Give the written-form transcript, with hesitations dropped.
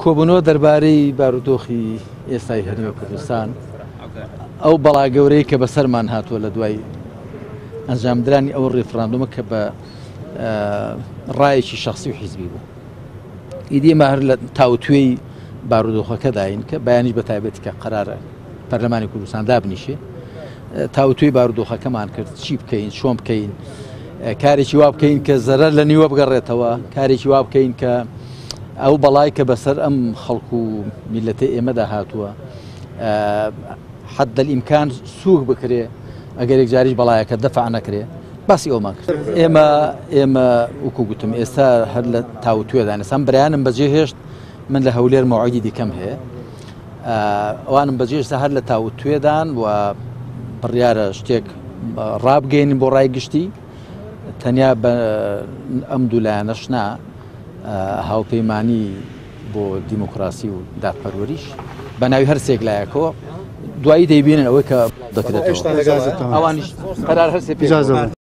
کۆبوونەوە دەربارەی بارودۆخی ئێستای هەرێمی کوردستان ئەو بەڵا گەورەی کە بەسەرمان هاتووە لە دوای ئەنجامدرانی ئەو ڕێفراندومە کە بە ڕایەکی شخصی و حیزبی بوو. ئیدی ئێمە هەر لە تاوتوێی بارودۆخەکەداین کە بەیانیش بە تایبەتی کە قەرارە پەرلەمانی کوردستان دابنیشێ تاوتوێی بارودۆخەکەمان کرد چی بکەین چۆن بکەین کارێکی وا بکەین کە زەرەر لە نیوە بگەڕێتەوە کارێکی وا بکەین کە ئەو بەڵای کە بەسەر ئەم خەڵکو و میلەتەی ئێمەدا هاتووە حەد ئیمکان سووک بکرێ ئەگەر یەکجاریش بەڵایەکە دەفع نەکرێ باسی ئەومان کرد. ئێمە وەکو گوتم ئێستا هەر لە تاوتوێدان ئێستا بەرایانم بەجێهێشت من لە هەولێر مەوعیدی دیکەم هەیە ئەوانم بەجێشتا هەر لە تاوتوێدان و بڕیارە شتێک ڕابگەین بۆ ڕای گشتی تەنیا بە ئەم دوولایەنەش نا هاوپەیمانی بۆ دیموکراسی و دادپەروەریش بە ناوی هەرسێک لایەکەوە دوایی دەیبینن ئەوەی کە دەکرێتەوە ئەوانیش قەرار هەرسێ پێ